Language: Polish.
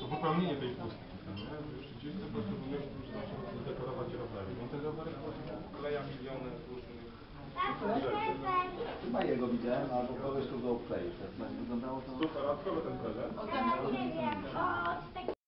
wypełnienie tej pustki, nie? Gdzieś po prostu wymyślił, że da się zdekorować rowery. On ten rowerek po prostu kleja miliony różnych rzeczy. Chyba jego widziałem, albo kogoś, kto go obkleił. Tak wyglądało to... Super, a kogo ten prezent?